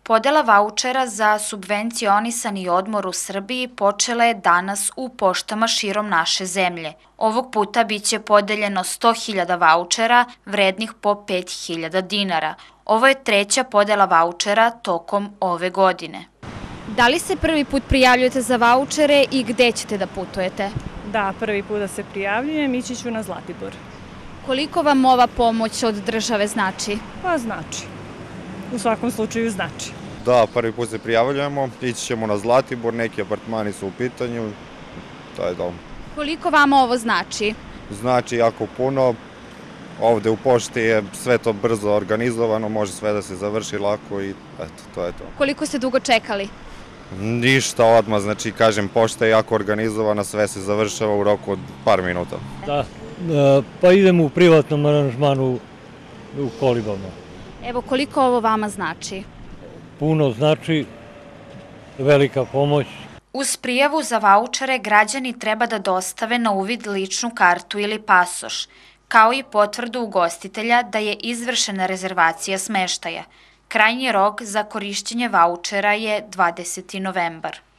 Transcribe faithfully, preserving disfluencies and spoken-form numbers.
Podela vaučera za subvencionisani odmor u Srbiji počela je danas u poštama širom naše zemlje. Ovog puta biće podeljeno sto hiljada vaučera vrednih po pet hiljada dinara. Ovo je treća podela vaučera tokom ove godine. Da li se prvi put prijavljujete za vaučere i gde ćete da putujete? Da, prvi put da se prijavljujem, ići ću na Zlatibor. Koliko vam ova pomoć od države znači? Pa znači. U svakom slučaju znači. Da, prvi put se prijavljujemo, ići ćemo na Zlatibor, neki apartmani su u pitanju, to je to. Koliko vama ovo znači? Znači jako puno, ovde u pošti je sve to brzo organizovano, može sve da se završi lako i eto, to je to. Koliko ste dugo čekali? Ništa odmah, znači kažem, pošta je jako organizovana, sve se završava u roku od par minuta. Da, pa idemo u privatnom aranžmanu u kolibama. Evo, koliko ovo vama znači? Puno znači, velika pomoć. Uz prijavu za vaučere građani treba da dostave na uvid ličnu kartu ili pasoš, kao i potvrdu ugostitelja da je izvršena rezervacija smeštaja. Krajnji rok za korišćenje vaučera je dvadeseti novembar.